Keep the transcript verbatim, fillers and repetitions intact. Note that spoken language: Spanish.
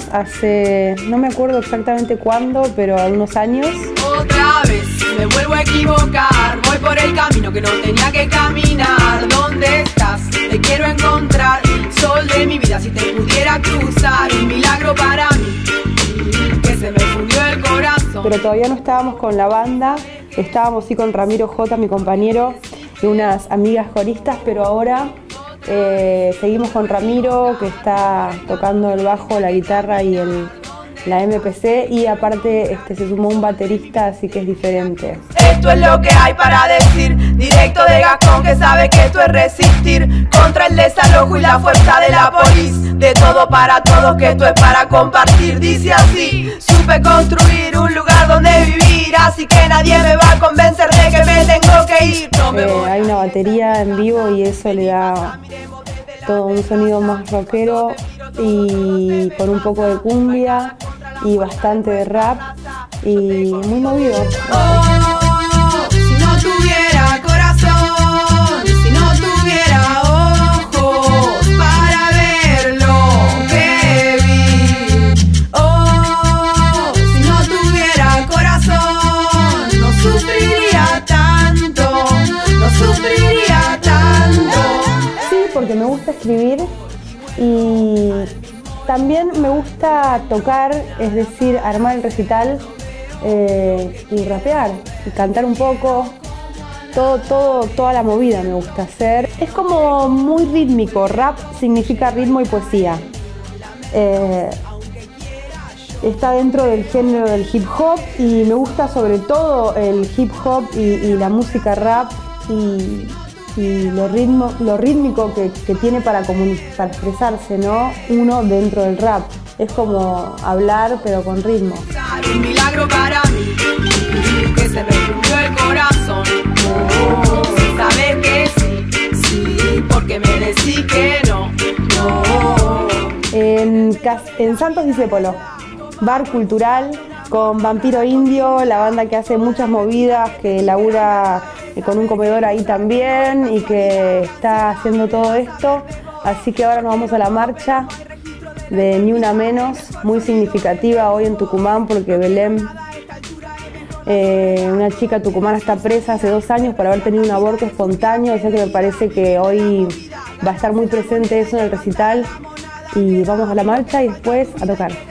hace, no me acuerdo exactamente cuándo, pero unos años. Otra vez me vuelvo a equivocar, voy por el camino que no tenía que caminar. ¿Dónde estás? Te quiero encontrar, sol de mi vida, si te pudiera cruzar, un milagro para mí, que se me fundió el corazón. Pero todavía no estábamos con la banda, estábamos sí con Ramiro J, mi compañero, y unas amigas coristas, pero ahora eh, seguimos con Ramiro, que está tocando el bajo, la guitarra y el, la M P C, y aparte este, se sumó un baterista, así que es diferente. Esto es lo que hay para decir, directo de Gascón, que sabe que esto es resistir contra el desalojo y la fuerza de la polis. De todo para todos, que esto es para compartir. Dice así: supe construir un lugar donde vivir, así que nadie me va a convencer de que me tengo que ir. No me voy. Eh, hay una batería en vivo y eso le da todo un sonido más rockero y con un poco de cumbia y bastante de rap y muy movido. Oh, si no tuviera corazón, si no tuviera ojos para ver lo que vi. Oh, si no tuviera corazón, no sufriría tanto, no sufriría tanto. Sí, porque me gusta escribir y también me gusta tocar, es decir, armar el recital eh, y rapear y cantar un poco. Todo, todo, toda la movida me gusta hacer. Es como muy rítmico, rap significa ritmo y poesía. Eh, está dentro del género del hip hop y me gusta sobre todo el hip hop y, y la música rap y, y lo, ritmo, lo rítmico que, que tiene para, para expresarse, ¿no? Uno dentro del rap. Es como hablar pero con ritmo. Un milagro para mí, que se me fundió el corazón. Oh, sabes que sí, sí, porque me decís que no, no. En, en Santos Discépolo, bar cultural con Vampiro Indio, la banda que hace muchas movidas, que labura con un comedor ahí también y que está haciendo todo esto. Así que ahora nos vamos a la marcha de Ni Una Menos, muy significativa hoy en Tucumán porque Belén, eh, una chica tucumana, está presa hace dos años por haber tenido un aborto espontáneo, o sea que me parece que hoy va a estar muy presente eso en el recital y vamos a la marcha y después a tocar.